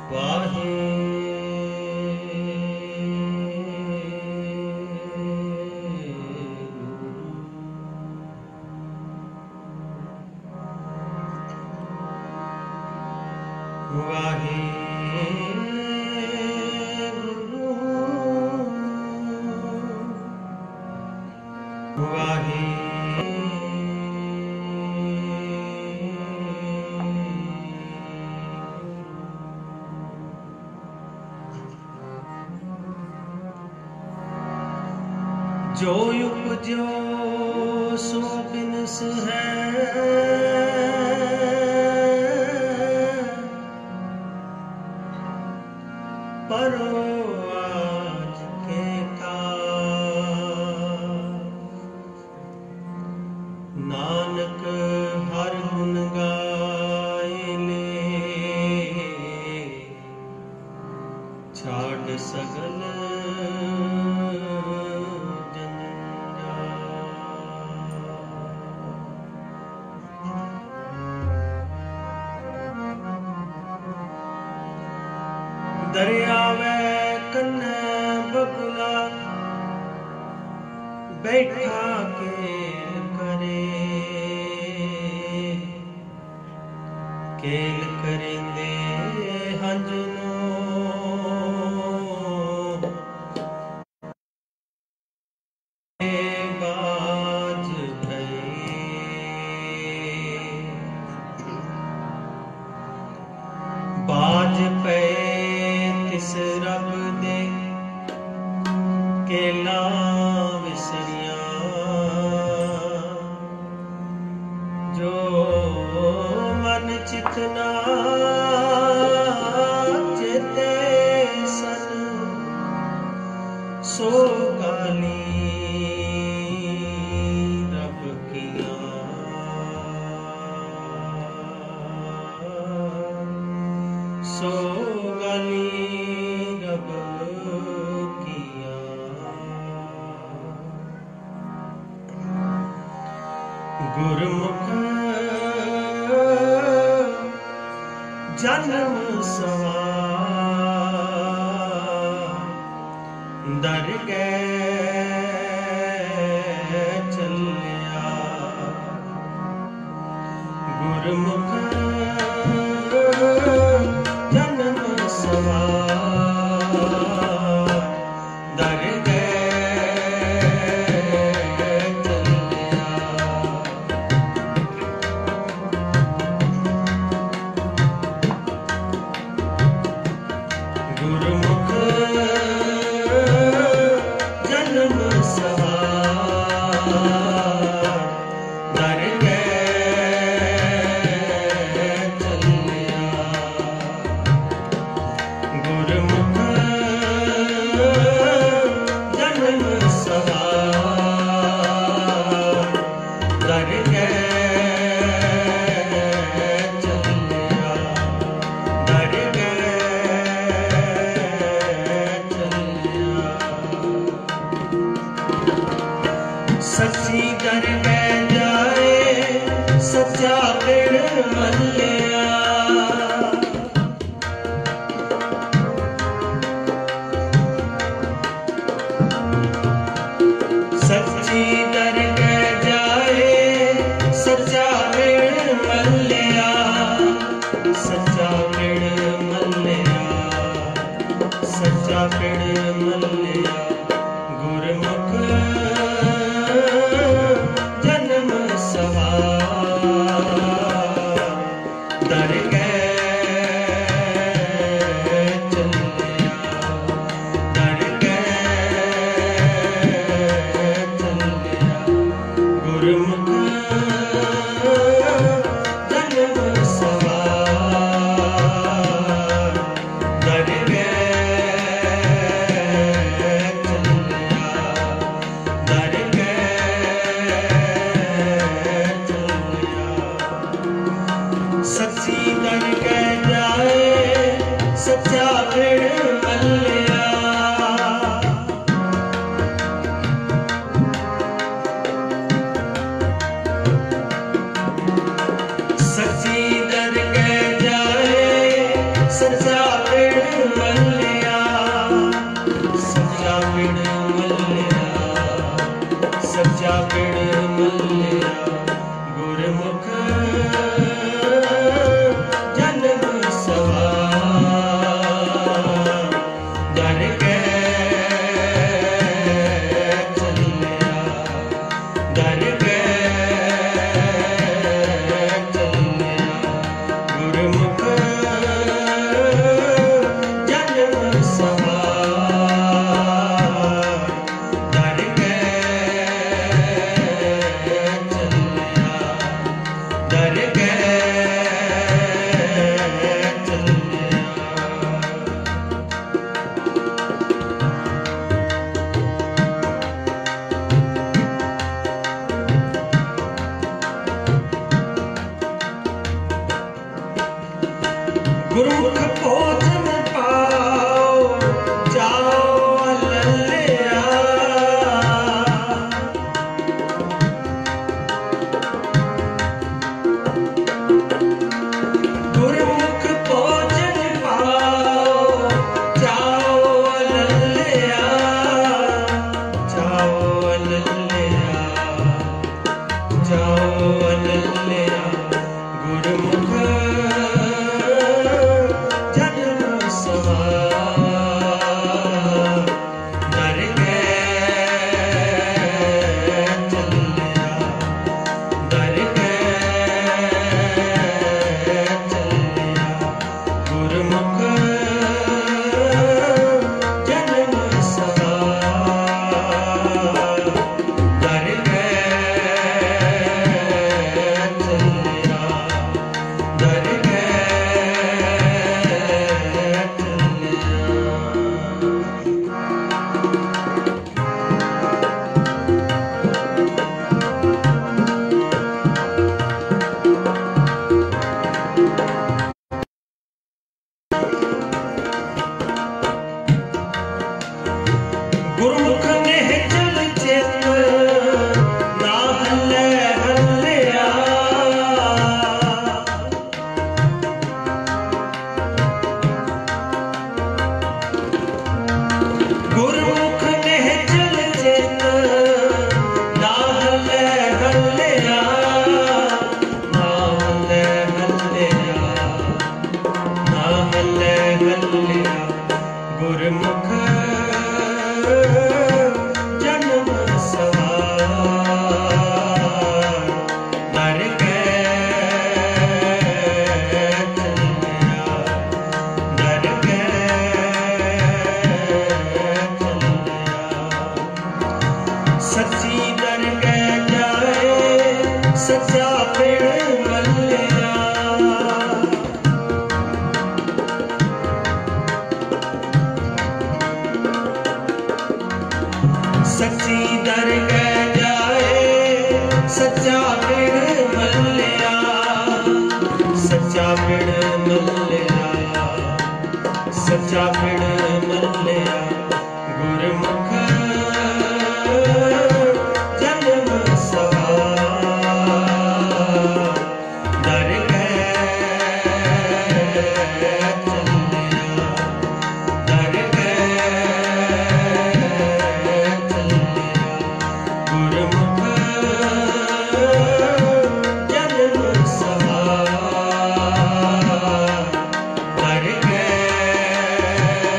वाहे वाहे वाहे जो उपजो सो बिनस है, परो आज के नानक हर गुण गाए ले, छाड़ सगल दरियावे कन्ने बगुला बैठा के करे, केल करेंदे हंजनो बाज भये, बाज पे तिस रब दे केला विसरिया, जो मन चितना चेते सन, सो गाली रब किया, सो गाली रब किया। गुरमुख जन्म सवार दर गए चलिया, गुरमुख जन्म सवार दर गए चलिया, गुरमुख जन्म सवार दर गए चलिया, गुरमुख जन्म सवार दर गए चलिया, दर सच्ची दर में जाए सच्चा पेड़ मल्लिया, सच्ची दर में जाए सच्चा पेड़ मल्लिया, सच्चा पेड़ मल्लिया, सच्चा पेड़ मल्लिया, गुरमुख जन्म सवार गुरमुख जन्म सवार दर के चलिया दर के चलिया गुरमुख जन्म सवार दर के चलिया दर के चलिया। गुरमुख भोजन पाओ जाओ ललिया गुरमुख भोजन पाओ जाओ ललिया जाओ ललिया जाओ ललिया गुरमुख जन्म सवार दर के चलिया दर के चलिया गुरमुख जन्म सवार दर के चलिया दर के गुरमुख ने चल चेत ना हल्ले हल्लिया गुरमुख ने चल चेत ना हल्ले हल्लिया ना हल्ले हल्लिया ना हल्ले हल्लिया गुरमुख जन्म सवार दर के चलिया दर के चलिया सच्ची दर के जाए सच्चा पेड़ मल्लिया सच्ची दर के जाए सच्चा पेड़ मल्लिया सच्चा पेड़ मल्लिया सच्चा पेड़ मल्लिया गुरमुख जन्म सवार दर के चलिया दर के चलिया गुरमुख जन्म सवार दर के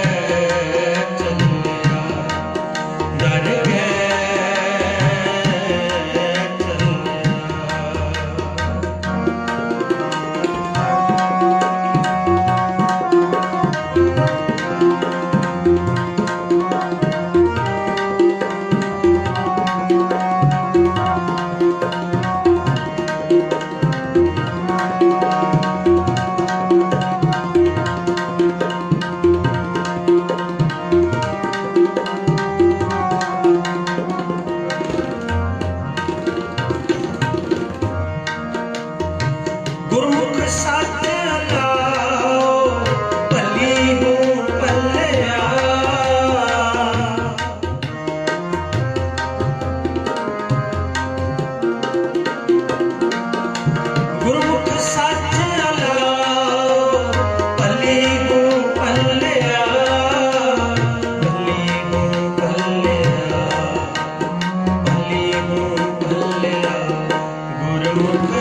गुरमुख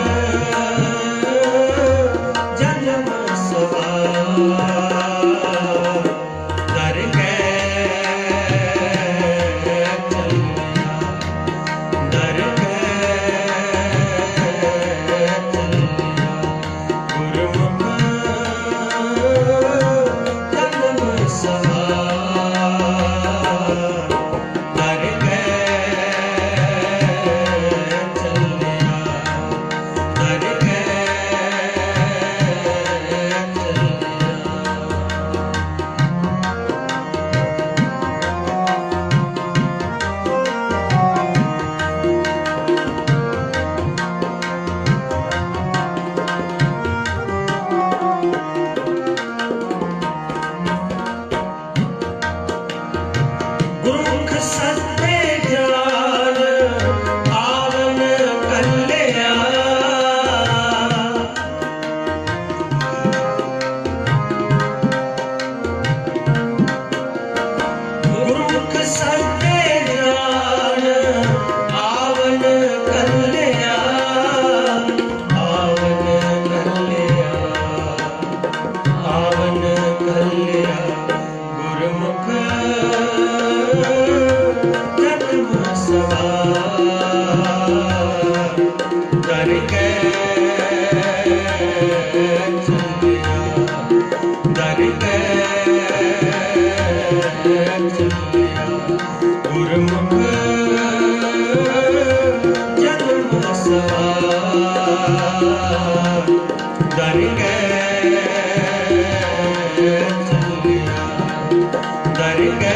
जन्म सवार दर के चलिया दर के चलिया गुरमुख जन्म सवार दर के चलिया दर के गुरमुख सत्य ज्ञान आवन कल्याण गुरमुख सत्य ज्ञान आवन कल्याण आवन कल्याण गुरमुख जन्म सवार दर के चलिया दर के चलिया गुरमुख जन्म सवार दर के चलिया दर के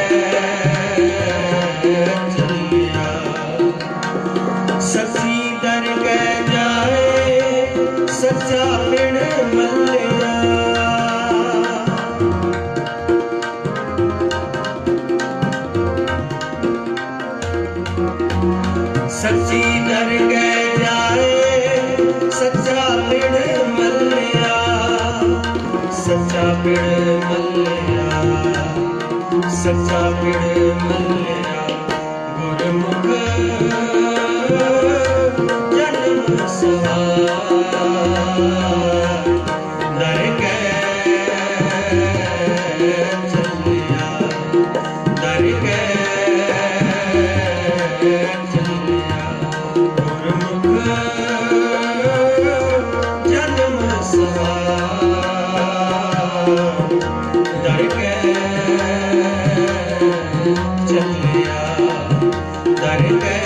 चलिया सच्ची दर के जाए सच्चा पिण मल्लिया सच्ची दर के जाए सच्चा पिण मल्लिया सच्चा पिण मल्लिया सच्चा पिण मल्लिया गुरमुख जन्म सवार दर के चलिया दर के चलिया गुरमुख जन्म सवार दर के चलिया दर के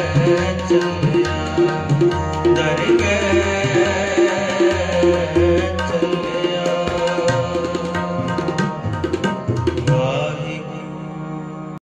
चलिया दर के